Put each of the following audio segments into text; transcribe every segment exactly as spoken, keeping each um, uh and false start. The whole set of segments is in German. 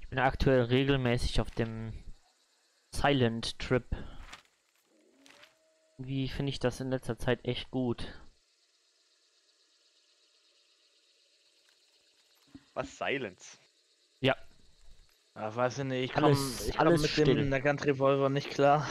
Bin aktuell regelmäßig auf dem Silent Trip. Wie finde ich das in letzter Zeit echt gut? Was? Silence? Ja. Ja, weiß ich nicht, ich komme Alles- ich komm alles mit still. dem Nagant Revolver nicht klar.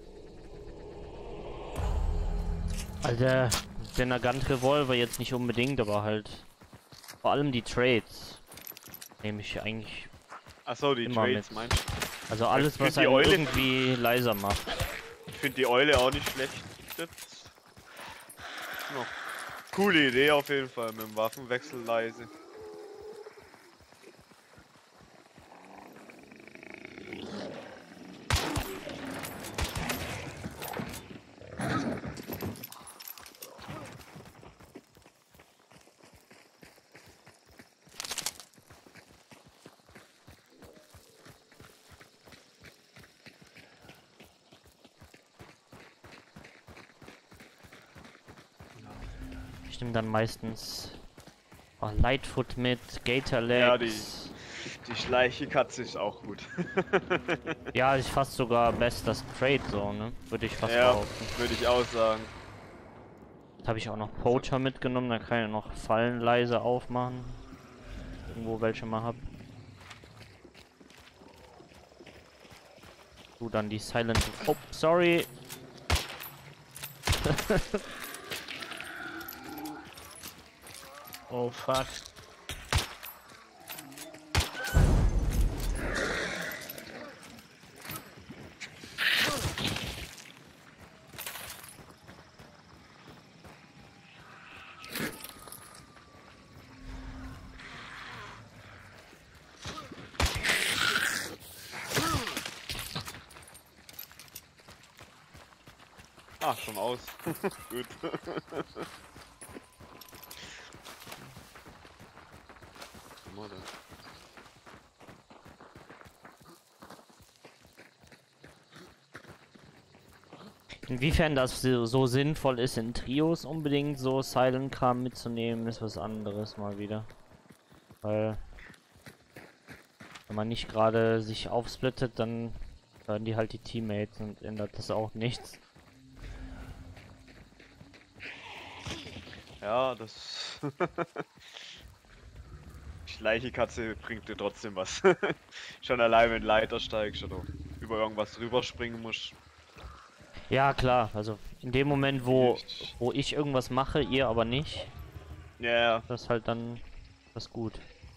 Also der Nagant Revolver jetzt nicht unbedingt, aber halt vor allem die Trades nehme ich eigentlich. Achso, die Immer Trades mit. meinst Also alles, find was die einen Eule- irgendwie leiser macht. du? Ich finde die Eule auch nicht schlecht. Das ist noch coole Idee auf jeden Fall mit dem Waffenwechsel leise. Ich nehme dann meistens oh, Lightfoot mit, Gator Legs. Ja, die- Die Schleichekatze ist auch gut. Ja, ich fast sogar best das Trade so, ne? Würde ich fast Ja, behaupten. würde ich auch sagen. Jetzt habe ich auch noch Poacher mitgenommen, da kann ich noch Fallen leise aufmachen. Irgendwo welche mal hab. Du dann die Silent. Oh, sorry. Oh fuck. Ah, schon aus. Gut. Was haben wir denn? Inwiefern das so, so sinnvoll ist, in Trios unbedingt so Silent Kram mitzunehmen, ist was anderes mal wieder. Weil wenn man nicht gerade sich aufsplittet, dann hören die halt die Teammates und ändert das auch nichts. Ja, das. Schleichekatze bringt dir trotzdem was. Schon allein, wenn du Leiter steigst oder über irgendwas rüberspringen musst. Ja klar, also in dem Moment, wo, wo ich irgendwas mache, ihr aber nicht, Ja, ja. das ist halt dann das gut.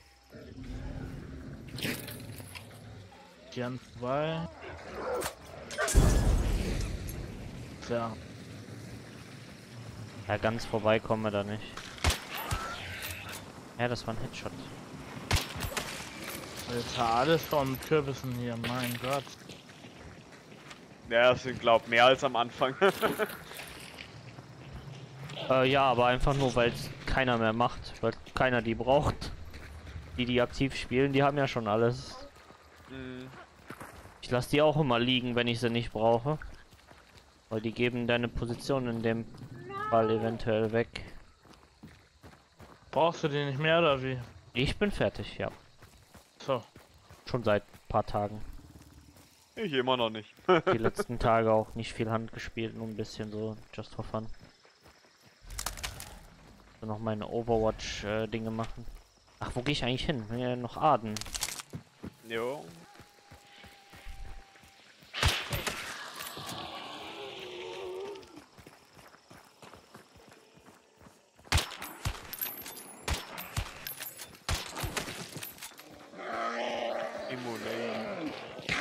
Gern vorbei. Tja. Ja, ganz vorbei kommen wir da nicht. Ja, das war ein Headshot. Alter, alles von Kürbissen hier, mein Gott. Ja, das sind glaub mehr als am Anfang. Äh, ja, aber einfach nur, weil es keiner mehr macht, weil keiner die braucht. Die, die aktiv spielen, die haben ja schon alles. Mhm. Ich lasse die auch immer liegen, wenn ich sie nicht brauche. Weil die geben deine Position in dem Fall eventuell weg. Brauchst du die nicht mehr oder wie? Ich bin fertig, ja. So. Schon seit ein paar Tagen. Ich immer noch nicht. Die letzten Tage auch nicht viel Hand gespielt, nur ein bisschen so just for fun. So noch meine Overwatch-Dinge machen. Ach, wo gehe ich eigentlich hin? Ja, noch Aden. Jo. Immune.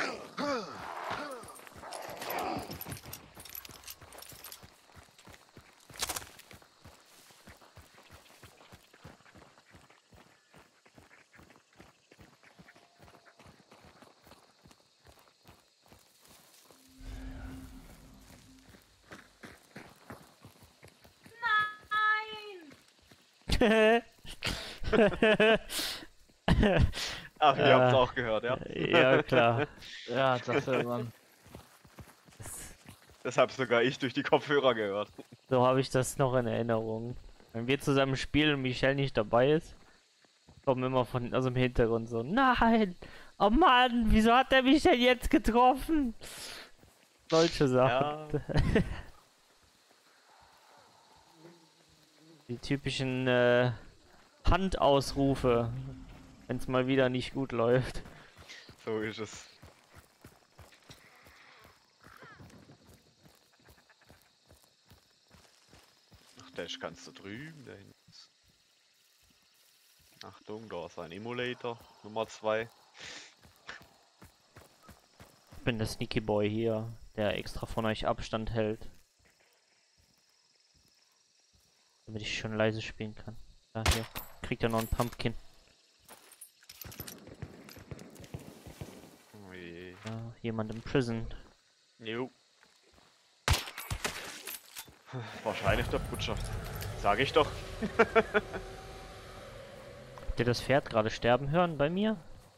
Ach, ihr Äh, habt's auch gehört, ja? Ja, klar. Ja, das hört man. Das hab sogar ich durch die Kopfhörer gehört. So habe ich das noch in Erinnerung. Wenn wir zusammen spielen und Michelle nicht dabei ist, kommen immer von aus dem Hintergrund so, nein, Oh Mann, wieso hat er mich denn jetzt getroffen? Solche Sachen. Ja. Die typischen äh, Handausrufe, wenn es mal wieder nicht gut läuft. So ist es. Ach, der ist ganz da drüben, da hinten. Achtung, da ist ein Emulator, Nummer zwei. Ich bin der Sneaky Boy hier, der extra von euch Abstand hält. Damit ich schon leise spielen kann. Da, hier. Kriegt er noch einen Pumpkin. Oh je. Ja, jemand im Prison. Jo. Wahrscheinlich der Putscher. Sag ich doch. Habt ihr das Pferd gerade sterben hören bei mir?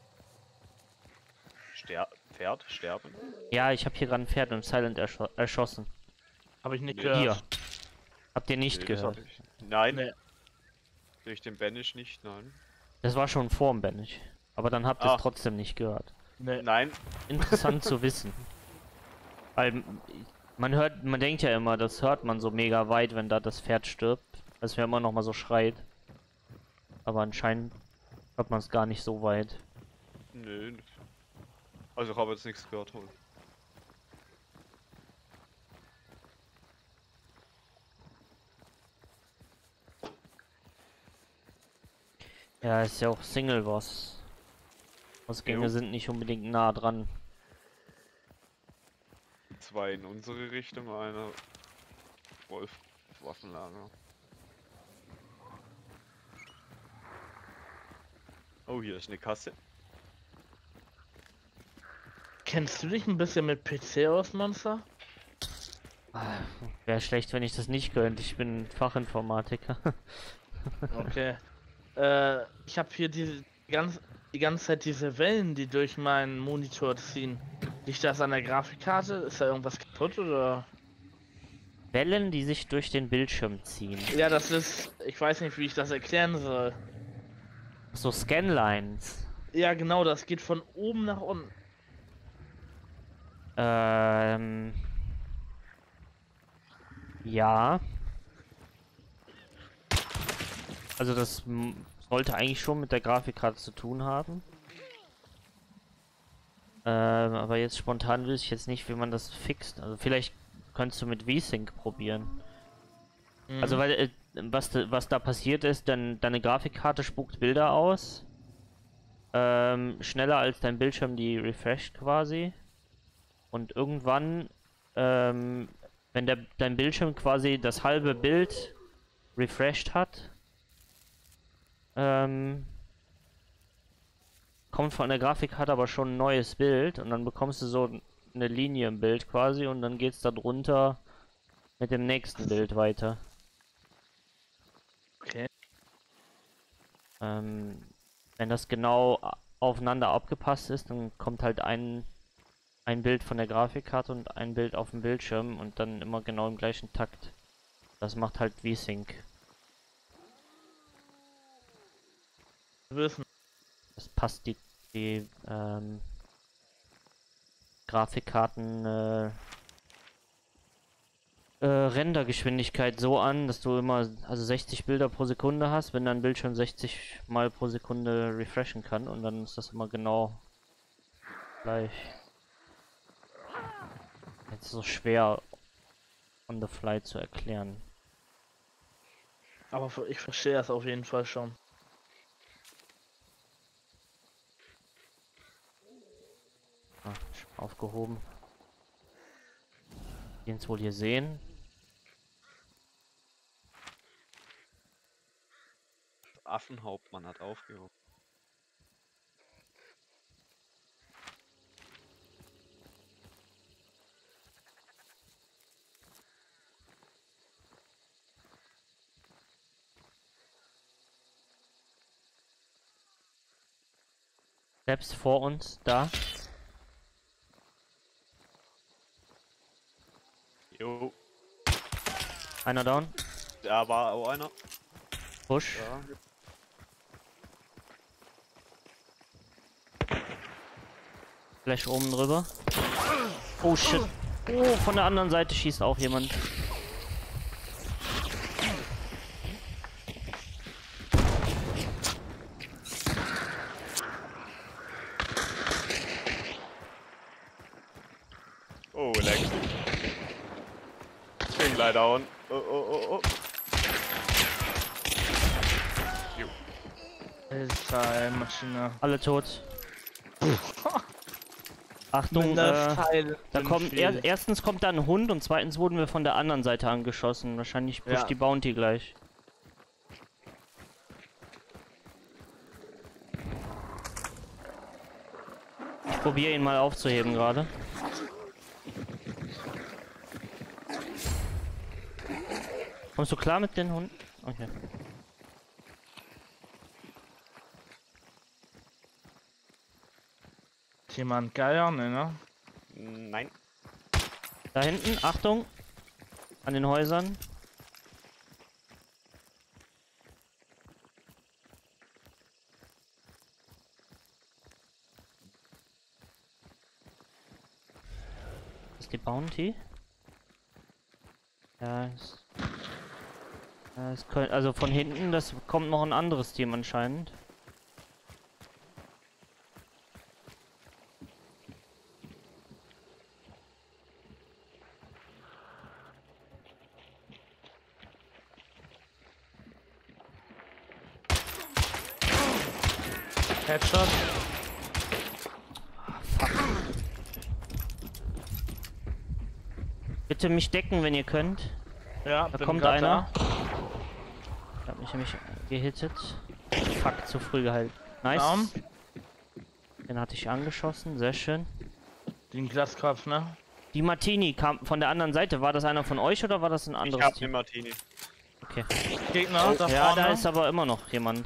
Ster Pferd sterben. Ja, ich habe hier gerade ein Pferd und Silent erscho erschossen. Habe ich nicht Nee, gehört. Hier. Habt ihr nicht Nee, das hab gehört? ich- Nein, Nee. durch den Banish nicht, nein. Das war schon vorm Banish. Aber dann habt ihr Ah. es trotzdem nicht gehört. Nee. Nein, Interessant zu wissen. Weil man hört, man denkt ja immer, das hört man so mega weit, wenn da das Pferd stirbt. Dass wir immer noch mal so schreit. Aber anscheinend hört man es gar nicht so weit. nö. Also ich habe jetzt nichts gehört. Wohl. Ja, ist ja auch Single Boss. Ausgänge Jo. sind nicht unbedingt nah dran. Zwei in unsere Richtung, einer Wolf Waffenlager. Oh, hier ist eine Kasse. Kennst du dich ein bisschen mit P C aus, Monster? Wäre schlecht, wenn ich das nicht könnte. Ich bin Fachinformatiker. Okay. äh, ich habe hier diese ganz, die ganze Zeit diese Wellen, die durch meinen Monitor ziehen. Liegt das an der Grafikkarte? Ist da irgendwas kaputt oder? Wellen, die sich durch den Bildschirm ziehen. Ja, das ist. Ich weiß nicht, wie ich das erklären soll. So Scanlines. Ja, genau, das geht von oben nach unten. Ähm. Ja. Also das m- sollte eigentlich schon mit der Grafikkarte zu tun haben. Ähm, aber jetzt spontan wüsste ich jetzt nicht, wie man das fixt. Also vielleicht könntest du mit V-Sync probieren. Mhm. Also weil äh, was, da- was da passiert ist, dann deine Grafikkarte spuckt Bilder aus. Ähm, schneller als dein Bildschirm die refresht quasi. Und irgendwann, ähm, wenn der, dein Bildschirm quasi das halbe Bild refreshed hat, ähm, kommt von der Grafikkarte aber schon ein neues Bild und dann bekommst du so eine Linie im Bild quasi und dann geht's da drunter mit dem nächsten Bild weiter. Okay. Ähm, wenn das genau a- aufeinander abgepasst ist, dann kommt halt ein, ein Bild von der Grafikkarte und ein Bild auf dem Bildschirm und dann immer genau im gleichen Takt. Das macht halt V-Sync. Wissen. Das passt die, die ähm, Grafikkarten äh, äh, Rendergeschwindigkeit so an, dass du immer also sechzig Bilder pro Sekunde hast, wenn dein Bildschirm sechzig mal pro Sekunde refreshen kann und dann ist das immer genau gleich. Jetzt so schwer on the fly zu erklären. Aber ich verstehe das auf jeden Fall schon. Ah, schon aufgehoben. Den wohl hier sehen. Affenhauptmann hat aufgehoben. Selbst vor uns, da. Jo, Einer down. da war auch einer. Push. Ja. Flash oben drüber. Oh shit. Oh, von der anderen Seite schießt auch jemand. Oh, leck. Ich bin gleich down. Oh, oh, oh, oh. Jo. Alter, Maschine. Alle tot. Achtung, Mit äh, einer Pfeil da im kommt er, Spiel. erstens kommt da ein Hund und zweitens wurden wir von der anderen Seite angeschossen. Wahrscheinlich pusht Ja. die Bounty gleich. Ich probiere ihn mal aufzuheben gerade. Kommst du klar mit den Hunden? Okay. Ist jemand geiler, ne, ne? Nein. Da hinten, Achtung! An den Häusern. Das ist die Bounty. Ja, es, ja, es könnte, also von hinten, das kommt noch ein anderes Team anscheinend. Headshot. Bitte mich decken, wenn ihr könnt. Ja, Da bin kommt grad einer. Ich hab mich nämlich gehittet. Fuck, zu früh gehalten. Nice. Down. Den hatte ich angeschossen, sehr schön. Da. Den Glaskopf, ne? Die Martini kam von der anderen Seite. War das einer von euch oder war das ein Ich anderes hab Team? den Martini. Okay. Gegner, da Ja, vorne. da ist aber immer noch jemand.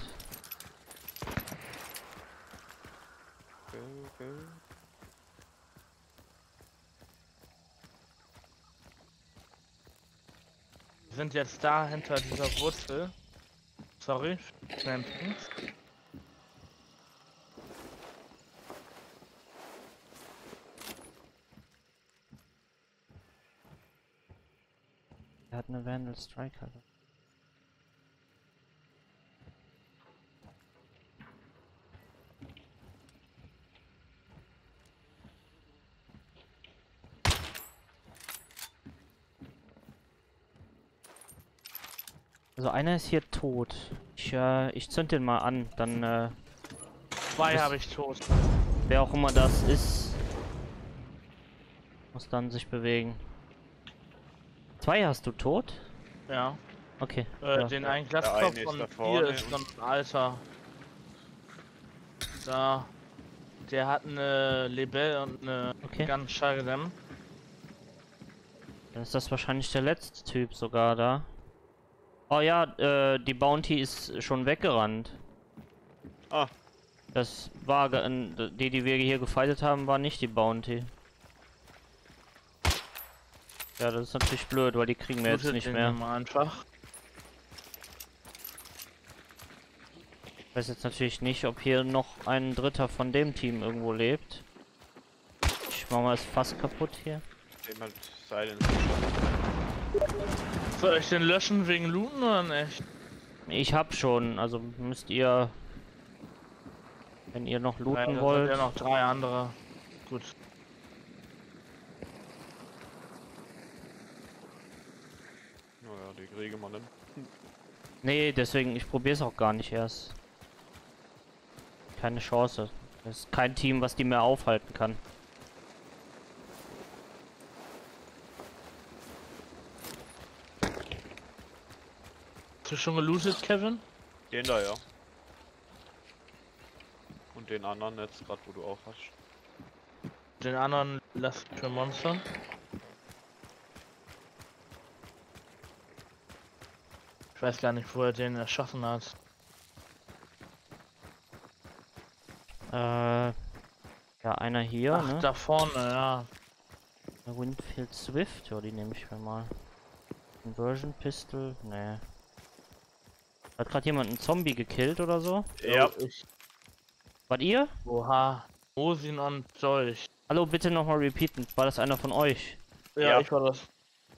Okay, okay. Wir sind jetzt da hinter dieser Wurzel. Sorry. Schnell links. Er hat eine Vandal Striker. Also einer ist hier tot. Ich, äh, ich zünd den mal an, dann, äh, Zwei Das- habe ich tot. wer auch immer das ist, muss dann sich bewegen. Zwei hast du tot? Ja. Okay. Äh, ja. den einen Der Glaskopf eine ist und da hier vorne ist und- so ein Alter. Da. Der hat eine Lebel und eine Okay. ganz Schallgedämm. Dann ist das wahrscheinlich der letzte Typ sogar da. Oh ja, äh, die Bounty ist schon weggerannt. Ah, Das war, ge- n- die, die wir hier gefightet haben, war nicht die Bounty. Ja, das ist natürlich blöd, weil die kriegen wir jetzt Lootet nicht den mehr. mal einfach. Ich weiß jetzt natürlich nicht, ob hier noch ein Dritter von dem Team irgendwo lebt. Ich mach mal das Fass kaputt hier. dem halt Silence. Soll ich den löschen wegen Looten oder nicht? Ich hab schon, also müsst ihr, wenn ihr noch Nein, looten da sind wollt. ja noch drei andere. Gut. Naja, die kriegen wir nicht. Nee, deswegen, ich probier's auch gar nicht erst. Keine Chance. Das ist kein Team, was die mehr aufhalten kann. Hast du schon gelootet, Kevin? Den da, ja. Und den anderen jetzt gerade, wo du auch hast. Den anderen lass für Monster. Ich weiß gar nicht, wo er den erschossen hat. Äh, ja, einer hier, Ach, ne? da vorne, ja. Eine Winfield Swift, ja, die nehme ich mir mal. Conversion Pistol, nee. Hat gerade jemand einen Zombie gekillt oder so? Ja, Ich. Wart ihr? Oha. Mosin und Dolch. Hallo, bitte nochmal repeaten. War das einer von euch? Ja, Ja. ich war das.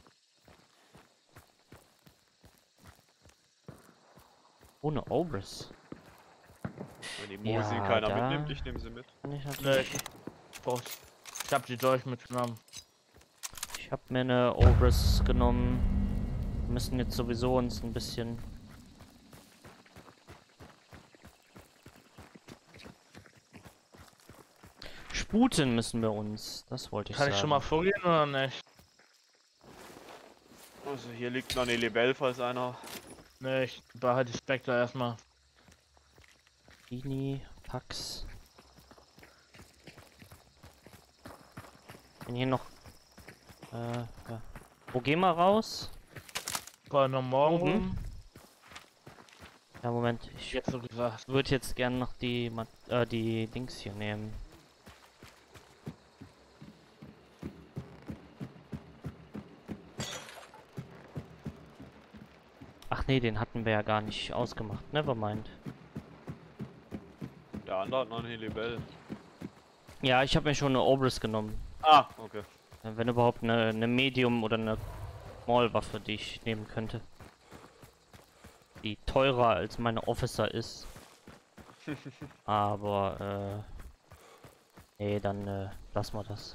Ohne Obris. Wenn die Mosin Ja, keiner da- mitnimmt, ich nehme sie mit. Kann ich Nee, natürlich. ich, brauch, ich hab die Dolch mitgenommen. Ich habe mir eine Obris genommen. Wir müssen jetzt sowieso uns ein bisschen. Sputen müssen wir uns. Das wollte ich Kann sagen. ich schon mal vorgehen oder nicht? Also hier liegt noch eine Libelle, falls einer. Nee, ich behalte die Spectre erstmal. Ini, Pax. Wenn hier noch. Äh, ja. Wo gehen wir raus? War noch morgen Oben? rum. Ja, Moment. Ich Jetzt so gesagt. würde jetzt gern noch die, Ma- äh, die Dings hier nehmen. Ach nee, den hatten wir ja gar nicht ausgemacht. Nevermind. Der andere hat noch eine Libelle. Ja, ich habe mir schon eine Obris genommen. Ah, okay. Äh, Wenn überhaupt eine, eine Medium oder eine Small-Waffe, die ich nehmen könnte. Die teurer als meine Officer ist. Aber, äh... Nee, dann, äh, lassen wir das.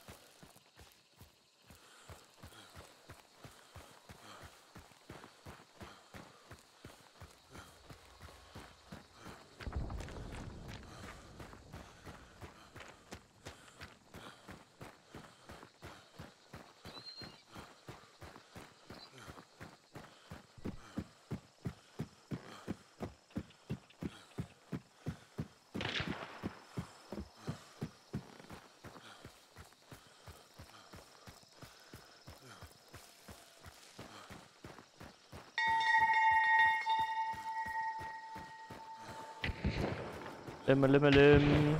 Lim, lim, lim.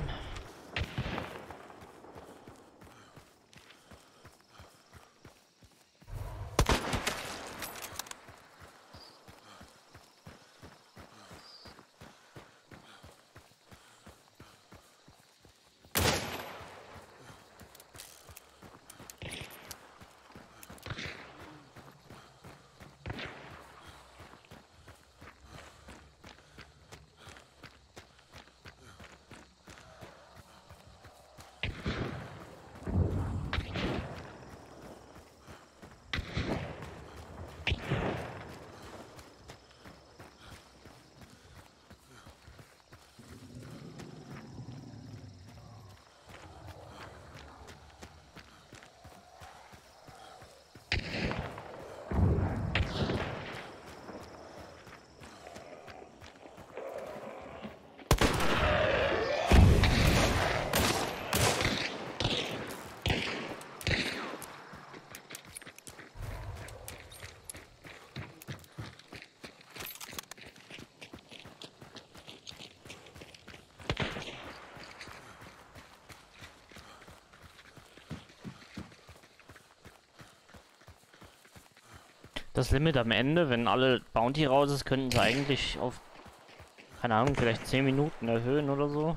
Das Limit am Ende, wenn alle Bounty raus ist, könnten sie eigentlich auf, keine Ahnung, vielleicht zehn Minuten erhöhen oder so.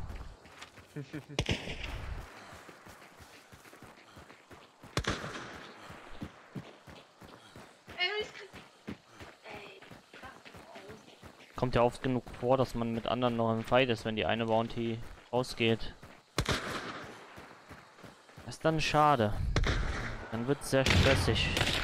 Kommt ja oft genug vor, dass man mit anderen noch im Fight ist, wenn die eine Bounty ausgeht. Das ist dann schade. Dann wird es sehr stressig.